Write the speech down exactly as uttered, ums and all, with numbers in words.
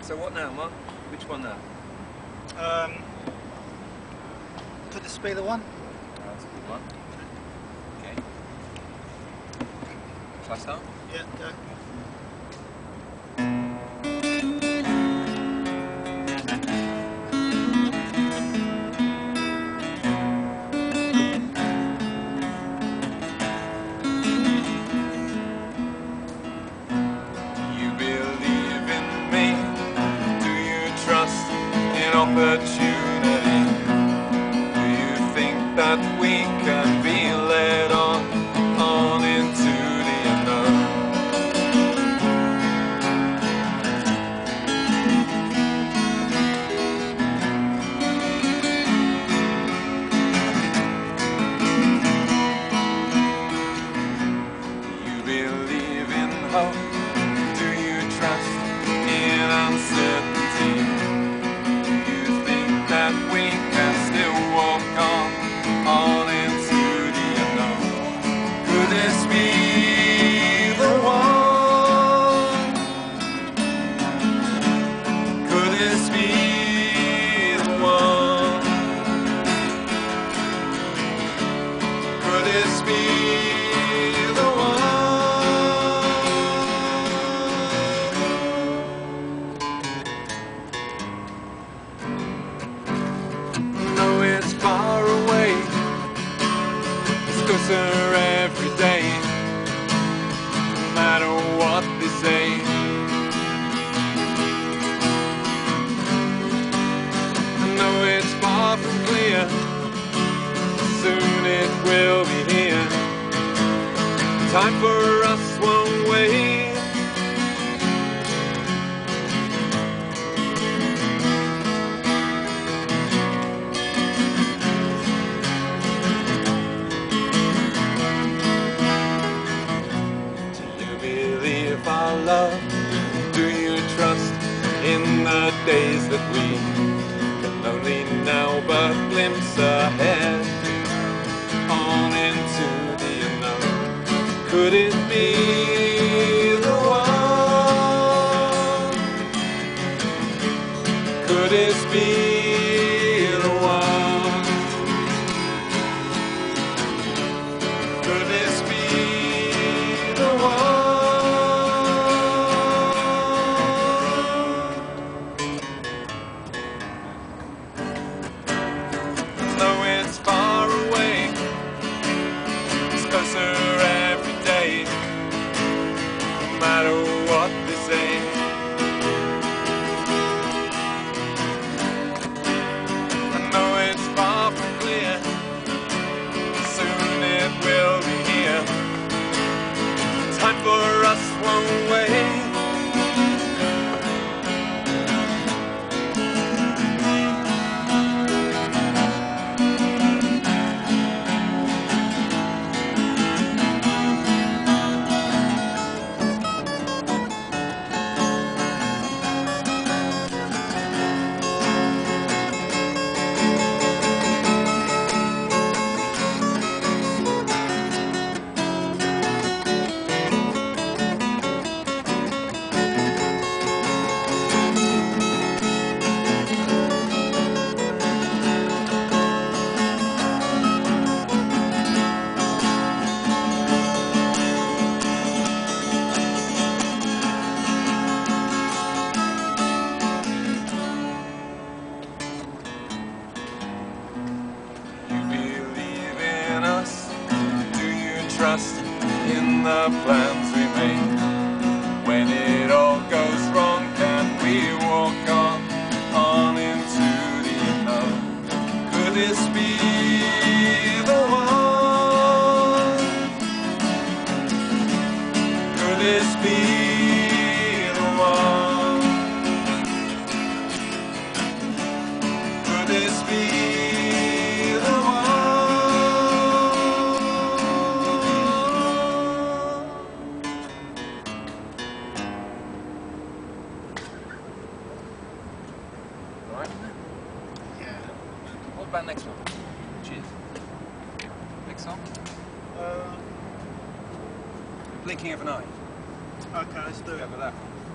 So what now, Mark? Which one now? Um, could this be the one? Oh, that's a good one. Okay. Shall I start? Yeah, go. Opportunity. Do you think that we can be led on, on into the unknown? Do you believe in hope? Do you trust in uncertainty? That we can still walk on, on into the unknown. Could this be the one? Could this be the one? Could this be the one? Far away, it's closer every day, no matter what they say. I know it's far from clear, soon it will be here. Time for us won't wait. Our love, do you trust in the days that we can only now but glimpse ahead, on into the unknown? Could it be the one? Could it be the one? Could this be the one? Time for us won't wait. Trust in the plans we make. When it all goes wrong, can we walk on, on into the unknown? Could this be the one? Could this be the one? Could this be the one? What about next one? Cheers. Next song? Uh, Blinking of an Eye. okay, let's do it. Go for that one.